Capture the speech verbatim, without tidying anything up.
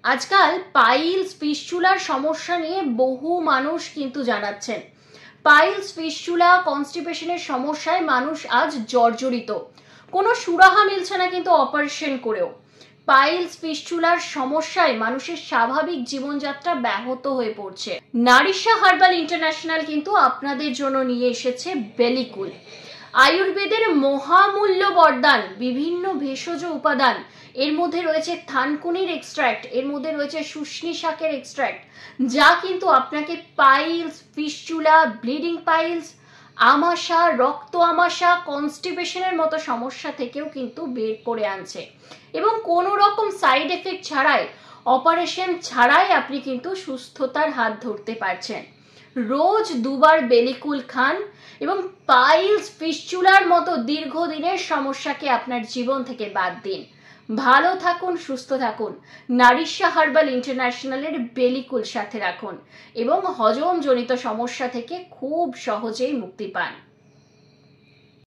আজকাল পাইলস ফিস্চুলার সমস্যা নিয়ে বহু মানুষ কিন্তু জানাচ্ছেন। পাইলস ফিস্চুলা কনস্টিপেশনের সমস্যায় মানুষ আজ জর্জরিত, কোনো সুরাহা মিলছে না কিন্তু অপারেশন করেও। পাইলস ফিস্চুলার সমস্যায় মানুষের স্বাভাবিক জীবনযাত্রা ব্যাহত হয়ে পড়ছে। নারিশা হার্বাল ইন্টারন্যাশনাল কিন্তু আপনাদের জন্য নিয়ে এসেছে বেলিকুল, আয়ুর্বেদের মহামূল্য বরদান। বিভিন্ন ভেষজ উপাদান, এর মধ্যে রয়েছে থানকুনির এক্সট্র্যাক্ট, এর মধ্যে রয়েছে শুষ্নি শাকের এক্সট্র্যাক্ট, যা কিন্তু আপনাকে পাইলস, ফিস্চুলা, ব্লিডিং পাইলস, আমাশা, রক্ত আমাশা, কনস্টিপেশনের মতো সমস্যা থেকেও কিন্তু বের করে আনছে এবং কোনো রকম সাইড এফেক্ট ছাড়াই, অপারেশন ছাড়াই আপনি কিন্তু সুস্থতার হাত ধরতে পারছেন। রোজ দুবার বেলিকুল খান এবং পাইলস ফিস্চুলার মতো দীর্ঘদিনের সমস্যাকে আপনার জীবন থেকে বাদ দিন। ভালো থাকুন, সুস্থ থাকুন। নারিশা হার্বাল ইন্টারন্যাশনালের বেলিকুল সাথে রাখুন এবং হজমজনিত সমস্যা থেকে খুব সহজেই মুক্তি পান।